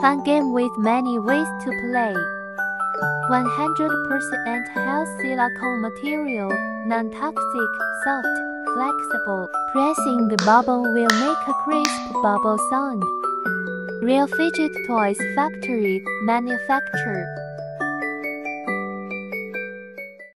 Fun game with many ways to play. 100% health silicone material, non-toxic, soft, flexible. Pressing the bubble will make a crisp bubble sound. Real Fidget Toys Factory manufacture.